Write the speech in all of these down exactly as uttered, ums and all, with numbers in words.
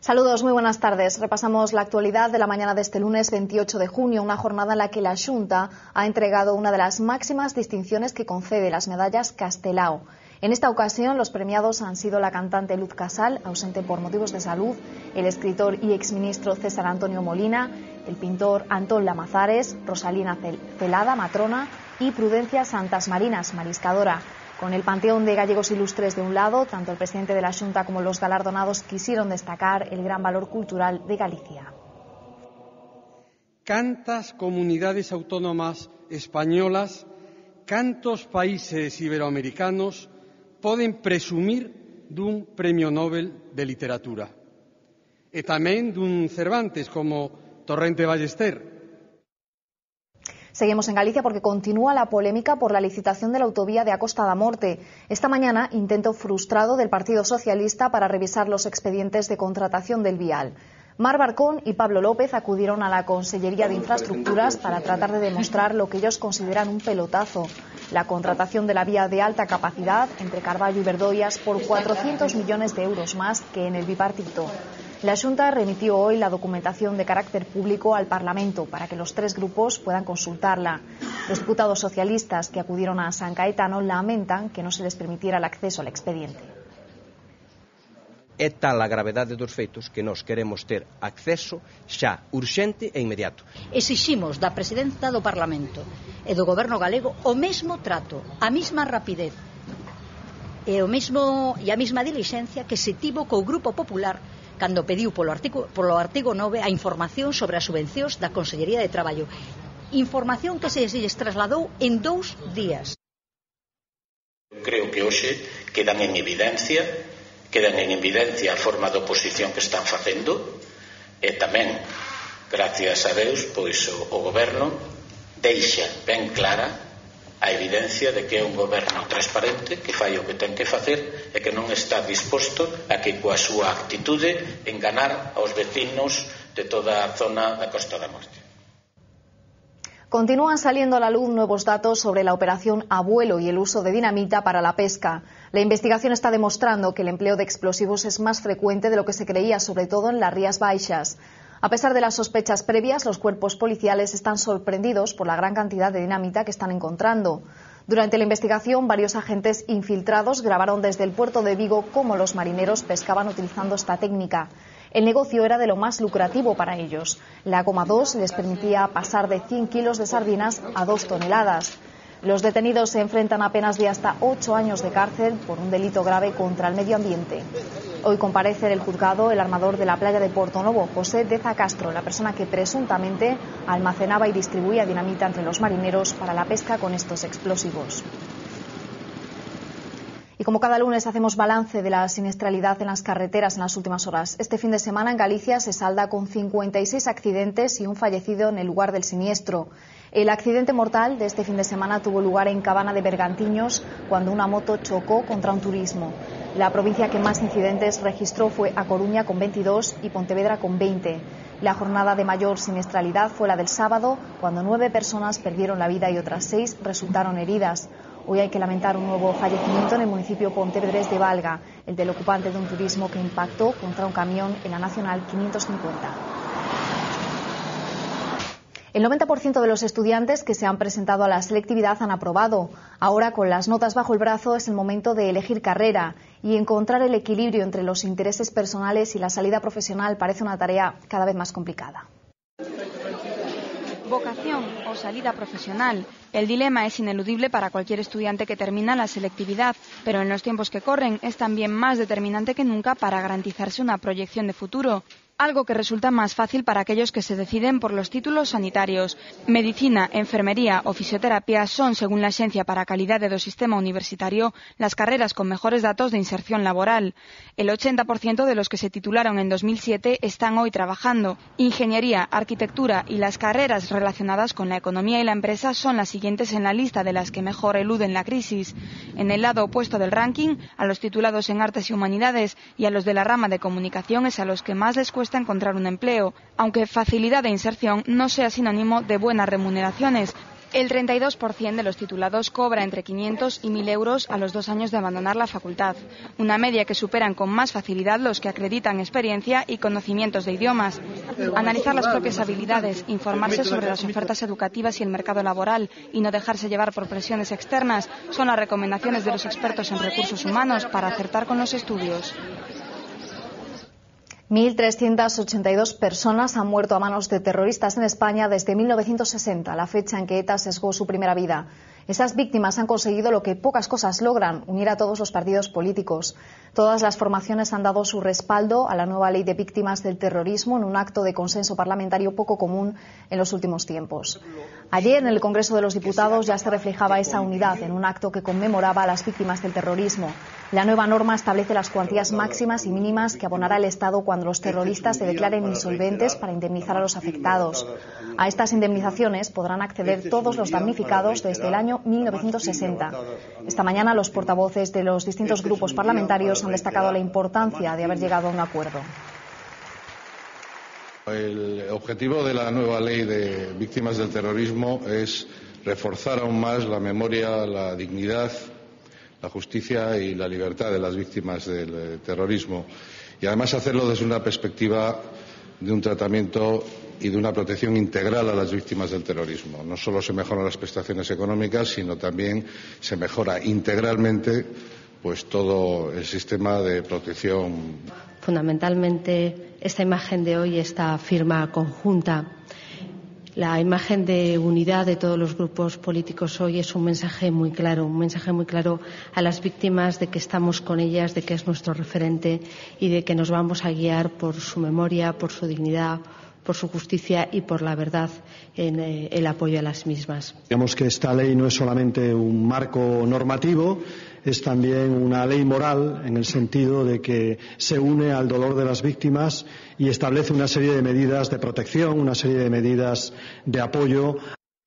Saludos, muy buenas tardes. Repasamos la actualidad de la mañana de este lunes veintiocho de junio, una jornada en la que la Xunta ha entregado una de las máximas distinciones que concede, las medallas Castelao. En esta ocasión, los premiados han sido la cantante Luz Casal, ausente por motivos de salud, el escritor y exministro César Antonio Molina, el pintor Antón Lamazares, Rosalina Celada, matrona, y Prudencia Santas Marinas, mariscadora. Con el panteón de gallegos ilustres de un lado, tanto el presidente de la Xunta como los galardonados quisieron destacar el gran valor cultural de Galicia. Cantas comunidades autónomas españolas, cantos países iberoamericanos poden presumir dun premio Nobel de literatura. E tamén dun Cervantes como Torrente Ballester. Seguimos en Galicia porque continúa la polémica por la licitación de la autovía de A Costa da Morte. Esta mañana, intento frustrado del Partido Socialista para revisar los expedientes de contratación del vial. Mar Barcón y Pablo López acudieron a la Consellería de Infraestructuras para tratar de demostrar lo que ellos consideran un pelotazo: la contratación de la vía de alta capacidad entre Carballo y Verdoias por cuatrocientos millones de euros más que en el bipartito. La Xunta remitió hoy la documentación de carácter público al Parlamento para que los tres grupos puedan consultarla. Los diputados socialistas que acudieron a San Caetano lamentan que no se les permitiera el acceso al expediente. É tal a gravedade dos feitos que nós queremos ter acceso xa urxente e inmediato. Exiximos da Presidenta do Parlamento e do Goberno galego o mesmo trato, a mesma rapidez e, o mesmo, e a mesma dilixencia que se tivo co Grupo Popular cando pediu polo artigo, polo artigo nove a información sobre as subvencións da Consellería de Traballo. Información que se lles trasladou en dous días. Creo que hoxe quedan en evidencia quedan en evidencia a forma de oposición que están facendo e tamén, gracias a Deus, pois o, o Goberno deixa ben clara a evidencia de que é un goberno transparente, que fai o que ten que facer e que non está disposto a que coa súa actitude enganar aos vecinos de toda a zona da Costa da Morte. Continúan saliendo a la luz nuevos datos sobre la operación Abuelo y el uso de dinamita para la pesca. La investigación está demostrando que el empleo de explosivos es más frecuente de lo que se creía, sobre todo en las Rías Baixas. A pesar de las sospechas previas, los cuerpos policiales están sorprendidos por la gran cantidad de dinamita que están encontrando. Durante la investigación, varios agentes infiltrados grabaron desde el puerto de Vigo cómo los marineros pescaban utilizando esta técnica. El negocio era de lo más lucrativo para ellos. La Goma dos les permitía pasar de cien kilos de sardinas a dos toneladas. Los detenidos se enfrentan a penas de hasta ocho años de cárcel por un delito grave contra el medio ambiente. Hoy comparece en el juzgado el armador de la playa de Portonovo, José Deza Castro, la persona que presuntamente almacenaba y distribuía dinamita entre los marineros para la pesca con estos explosivos. Y como cada lunes hacemos balance de la siniestralidad en las carreteras en las últimas horas. Este fin de semana en Galicia se salda con cincuenta y seis accidentes y un fallecido en el lugar del siniestro. El accidente mortal de este fin de semana tuvo lugar en Cabana de Bergantiños cuando una moto chocó contra un turismo. La provincia que más incidentes registró fue A Coruña con veintidós y Pontevedra con veinte. La jornada de mayor siniestralidad fue la del sábado, cuando nueve personas perdieron la vida y otras seis resultaron heridas. Hoy hay que lamentar un nuevo fallecimiento en el municipio pontevedrés de Valga, el del ocupante de un turismo que impactó contra un camión en la Nacional quinientos cincuenta. El noventa por ciento de los estudiantes que se han presentado a la selectividad han aprobado. Ahora, con las notas bajo el brazo, es el momento de elegir carrera y encontrar el equilibrio entre los intereses personales y la salida profesional parece una tarea cada vez más complicada. Vocación o salida profesional. El dilema es ineludible para cualquier estudiante que termina la selectividad, pero en los tiempos que corren es también más determinante que nunca para garantizarse una proyección de futuro. Algo que resulta más fácil para aquellos que se deciden por los títulos sanitarios. Medicina, enfermería o fisioterapia son, según la Axencia para a Calidade do Sistema Universitario, las carreras con mejores datos de inserción laboral. El ochenta por ciento de los que se titularon en dos mil siete están hoy trabajando. Ingeniería, arquitectura y las carreras relacionadas con la economía y la empresa son las siguientes en la lista de las que mejor eluden la crisis. En el lado opuesto del ranking, a los titulados en artes y humanidades y a los de la rama de comunicación es a los que más les cuesta encontrar un empleo, aunque facilidad de inserción no sea sinónimo de buenas remuneraciones. El treinta y dos por ciento de los titulados cobra entre quinientos y mil euros a los dos años de abandonar la facultad, una media que superan con más facilidad los que acreditan experiencia y conocimientos de idiomas. Analizar las propias habilidades, informarse sobre las ofertas educativas y el mercado laboral y no dejarse llevar por presiones externas son las recomendaciones de los expertos en recursos humanos para acertar con los estudios. mil trescientas ochenta y dos personas han muerto a manos de terroristas en España desde mil novecientos sesenta, la fecha en que ETA sesgó su primera vida. Esas víctimas han conseguido lo que pocas cosas logran, unir a todos los partidos políticos. Todas las formaciones han dado su respaldo a la nueva ley de víctimas del terrorismo en un acto de consenso parlamentario poco común en los últimos tiempos. Ayer en el Congreso de los Diputados ya se reflejaba esa unidad en un acto que conmemoraba a las víctimas del terrorismo. La nueva norma establece las cuantías máximas y mínimas que abonará el Estado cuando los terroristas se declaren insolventes para indemnizar a los afectados. A estas indemnizaciones podrán acceder todos los damnificados desde el año mil novecientos sesenta. Esta mañana los portavoces de los distintos grupos parlamentarios han destacado la importancia de haber llegado a un acuerdo. El objetivo de la nueva ley de víctimas del terrorismo es reforzar aún más la memoria, la dignidad, la justicia y la libertad de las víctimas del terrorismo, y además hacerlo desde una perspectiva de un tratamiento y de una protección integral a las víctimas del terrorismo. No solo se mejoran las prestaciones económicas, sino también se mejora integralmente pues todo el sistema de protección. Fundamentalmente, esta imagen de hoy, esta firma conjunta, la imagen de unidad de todos los grupos políticos hoy es un mensaje muy claro, un mensaje muy claro a las víctimas de que estamos con ellas, de que es nuestro referente y de que nos vamos a guiar por su memoria, por su dignidad, por su justicia y por la verdad en eh, el apoyo a las mismas. Digamos que esta ley no es solamente un marco normativo, es también una ley moral en el sentido de que se une al dolor de las víctimas y establece una serie de medidas de protección, una serie de medidas de apoyo.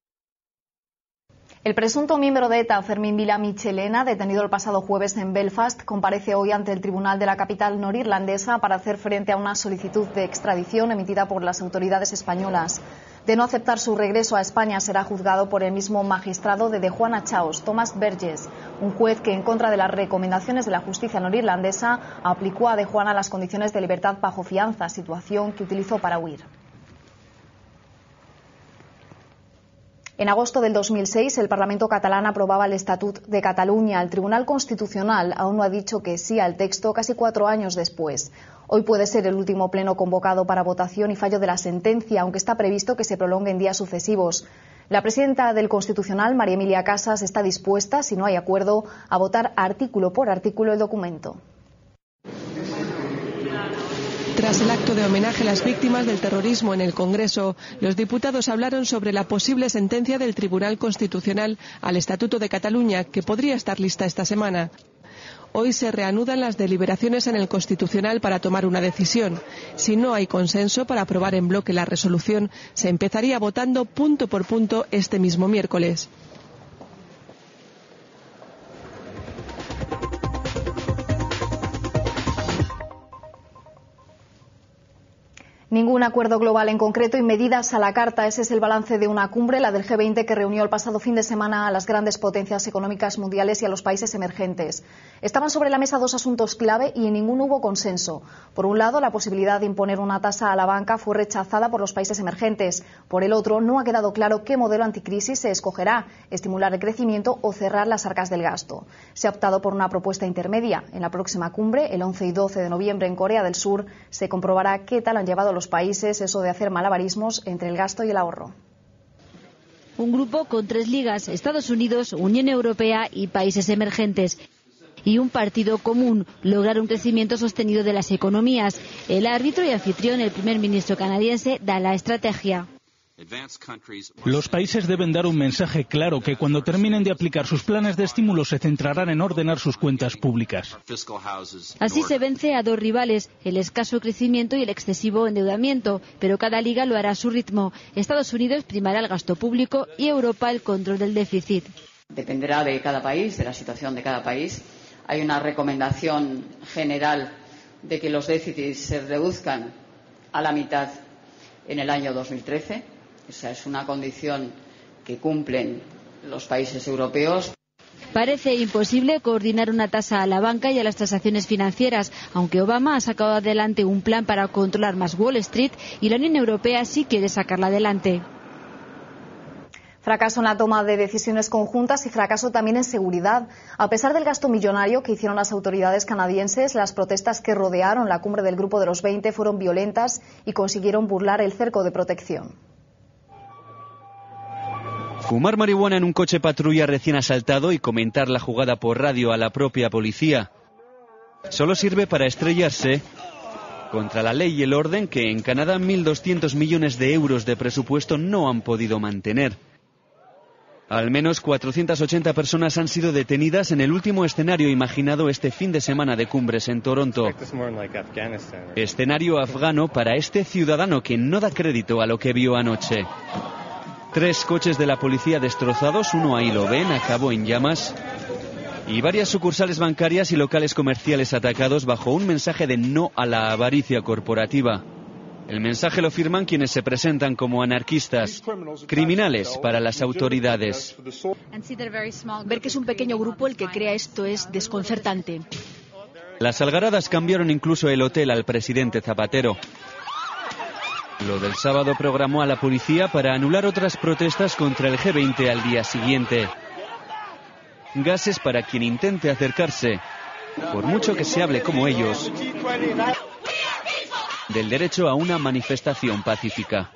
El presunto miembro de ETA, Fermín Vila Michelena, detenido el pasado jueves en Belfast, comparece hoy ante el tribunal de la capital norirlandesa para hacer frente a una solicitud de extradición emitida por las autoridades españolas. De no aceptar su regreso a España, será juzgado por el mismo magistrado de De Juana Chaos, Tomás Verges, un juez que, en contra de las recomendaciones de la justicia norirlandesa, aplicó a De Juana las condiciones de libertad bajo fianza, situación que utilizó para huir. En agosto del dos mil seis, el Parlamento catalán aprobaba el Estatut de Cataluña. El Tribunal Constitucional aún no ha dicho que sí al texto casi cuatro años después. Hoy puede ser el último pleno convocado para votación y fallo de la sentencia, aunque está previsto que se prolongue en días sucesivos. La presidenta del Constitucional, María Emilia Casas, está dispuesta, si no hay acuerdo, a votar artículo por artículo el documento. Tras el acto de homenaje a las víctimas del terrorismo en el Congreso, los diputados hablaron sobre la posible sentencia del Tribunal Constitucional al Estatuto de Cataluña, que podría estar lista esta semana. Hoy se reanudan las deliberaciones en el Constitucional para tomar una decisión. Si no hay consenso para aprobar en bloque la resolución, se empezaría votando punto por punto este mismo miércoles. Ningún acuerdo global en concreto y medidas a la carta. Ese es el balance de una cumbre, la del G veinte, que reunió el pasado fin de semana a las grandes potencias económicas mundiales y a los países emergentes. Estaban sobre la mesa dos asuntos clave y en ninguno hubo consenso. Por un lado, la posibilidad de imponer una tasa a la banca fue rechazada por los países emergentes. Por el otro, no ha quedado claro qué modelo anticrisis se escogerá, estimular el crecimiento o cerrar las arcas del gasto. Se ha optado por una propuesta intermedia. En la próxima cumbre, el once y doce de noviembre en Corea del Sur, se comprobará qué tal han llevado los países eso de hacer malabarismos entre el gasto y el ahorro. Un grupo con tres ligas: Estados Unidos, Unión Europea y países emergentes. Y un partido común, lograr un crecimiento sostenido de las economías. El árbitro y anfitrión, el primer ministro canadiense, da la estrategia. Los países deben dar un mensaje claro que cuando terminen de aplicar sus planes de estímulo se centrarán en ordenar sus cuentas públicas. Así se vence a dos rivales, el escaso crecimiento y el excesivo endeudamiento, pero cada liga lo hará a su ritmo. Estados Unidos primará el gasto público y Europa el control del déficit. Dependerá de cada país, de la situación de cada país. Hay una recomendación general de que los déficits se reduzcan a la mitad en el año dos mil trece. Esa es una condición que cumplen los países europeos. Parece imposible coordinar una tasa a la banca y a las transacciones financieras, aunque Obama ha sacado adelante un plan para controlar más Wall Street y la Unión Europea sí quiere sacarla adelante. Fracaso en la toma de decisiones conjuntas y fracaso también en seguridad. A pesar del gasto millonario que hicieron las autoridades canadienses, las protestas que rodearon la cumbre del Grupo de los veinte fueron violentas y consiguieron burlar el cerco de protección. Fumar marihuana en un coche patrulla recién asaltado y comentar la jugada por radio a la propia policía solo sirve para estrellarse contra la ley y el orden que en Canadá mil doscientos millones de euros de presupuesto no han podido mantener. Al menos cuatrocientas ochenta personas han sido detenidas en el último escenario imaginado este fin de semana de cumbres en Toronto. Escenario afgano para este ciudadano que no da crédito a lo que vio anoche. Tres coches de la policía destrozados, uno ahí lo ven, acabó en llamas. Y varias sucursales bancarias y locales comerciales atacados bajo un mensaje de no a la avaricia corporativa. El mensaje lo firman quienes se presentan como anarquistas, criminales para las autoridades. Ver que es un pequeño grupo el que crea esto es desconcertante. Las algaradas cambiaron incluso el hotel al presidente Zapatero. Lo del sábado programó a la policía para anular otras protestas contra el G veinte al día siguiente. Gases para quien intente acercarse, por mucho que se hable como ellos, del derecho a una manifestación pacífica.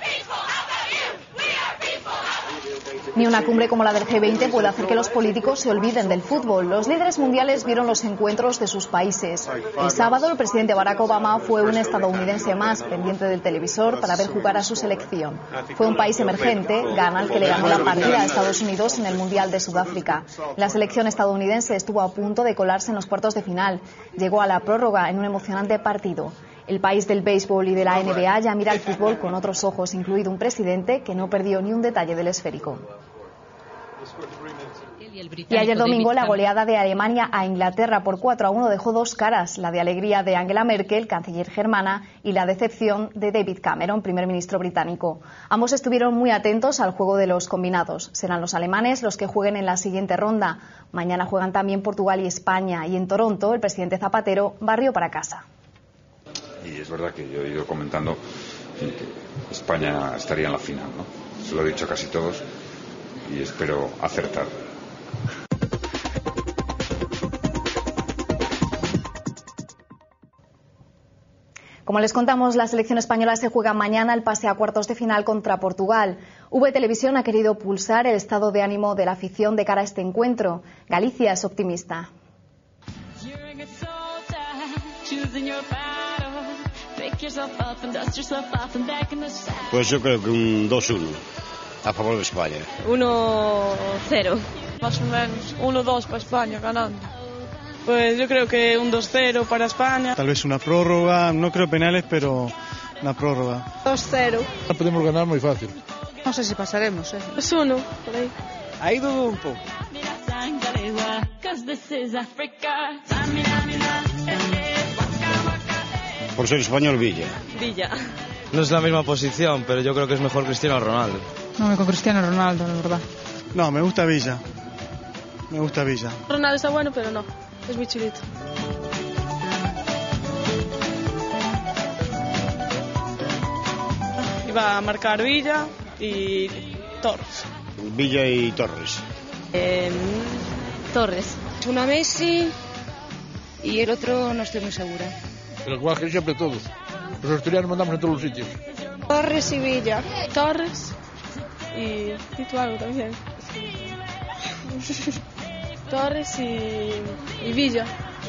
Ni una cumbre como la del G veinte puede hacer que los políticos se olviden del fútbol. Los líderes mundiales vieron los encuentros de sus países. El sábado, el presidente Barack Obama fue un estadounidense más pendiente del televisor para ver jugar a su selección. Fue un país emergente, Ghana, el que le ganó la partida a Estados Unidos en el Mundial de Sudáfrica. La selección estadounidense estuvo a punto de colarse en los cuartos de final. Llegó a la prórroga en un emocionante partido. El país del béisbol y de la N B A ya mira el fútbol con otros ojos, incluido un presidente que no perdió ni un detalle del esférico. Y ayer domingo la goleada de Alemania a Inglaterra por cuatro a uno dejó dos caras, la de alegría de Angela Merkel, canciller germana, y la decepción de David Cameron, primer ministro británico. Ambos estuvieron muy atentos al juego de los combinados. Serán los alemanes los que jueguen en la siguiente ronda. Mañana juegan también Portugal y España, y en Toronto el presidente Zapatero barrió para casa. Y es verdad que yo he ido comentando que España estaría en la final, ¿no? Se lo he dicho a casi todos y espero acertar. Como les contamos, la selección española se juega mañana el pase a cuartos de final contra Portugal. V Televisión ha querido pulsar el estado de ánimo de la afición de cara a este encuentro. Galicia es optimista. Pues yo creo que un dos uno a favor de España. uno cero. Más o menos. uno dos para España ganando. Pues yo creo que un dos cero para España. Tal vez una prórroga, no creo penales, pero una prórroga. dos cero. La podemos ganar muy fácil. No sé si pasaremos, ¿eh? dos uno, por ahí. Ahí dudo un poco. Por ser español, Villa. Villa. No es la misma posición, pero yo creo que es mejor Cristiano Ronaldo. No, con Cristiano Ronaldo, la verdad. No, me gusta Villa. Me gusta Villa. Ronaldo está bueno, pero no. Es muy chulito. Iba a marcar Villa y Torres. Villa y Torres. Eh, Torres. Una Messi y el otro no estoy muy segura. Pero igual que siempre todos. Los asturianos mandamos en todos los sitios. Torres y Villa. Torres y... y tú algo también. Torres y... y Villa.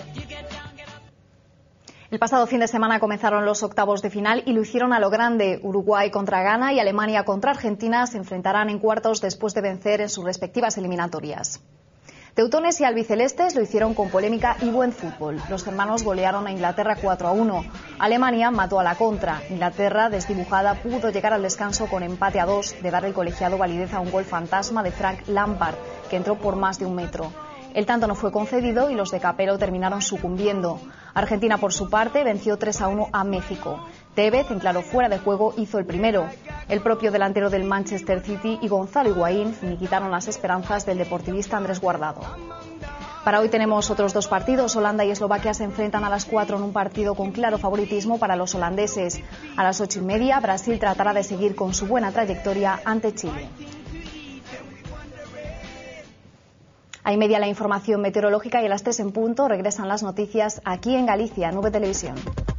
El pasado fin de semana comenzaron los octavos de final y lo hicieron a lo grande. Uruguay contra Ghana y Alemania contra Argentina se enfrentarán en cuartos después de vencer en sus respectivas eliminatorias. Teutones y albicelestes lo hicieron con polémica y buen fútbol. Los germanos golearon a Inglaterra cuatro a uno. Alemania mató a la contra. Inglaterra, desdibujada, pudo llegar al descanso con empate a dos de dar el colegiado validez a un gol fantasma de Frank Lampard, que entró por más de un metro. El tanto no fue concedido y los de Capello terminaron sucumbiendo. Argentina, por su parte, venció tres a uno a México. Tevez, en claro fuera de juego, hizo el primero. El propio delantero del Manchester City y Gonzalo Higuaín finiquitaron las esperanzas del deportivista Andrés Guardado. Para hoy tenemos otros dos partidos. Holanda y Eslovaquia se enfrentan a las cuatro en un partido con claro favoritismo para los holandeses. A las ocho y media, Brasil tratará de seguir con su buena trayectoria ante Chile. Ahí media la información meteorológica y a las tres en punto regresan las noticias aquí en Galicia, Nube Televisión.